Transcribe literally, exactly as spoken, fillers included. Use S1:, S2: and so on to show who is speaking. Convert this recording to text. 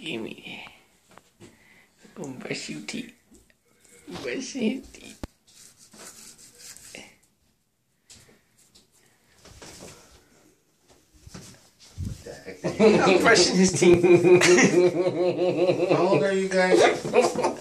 S1: Give me that. Go brush your teeth. Brush your teeth. I'm brushing his teeth.
S2: How old are you guys?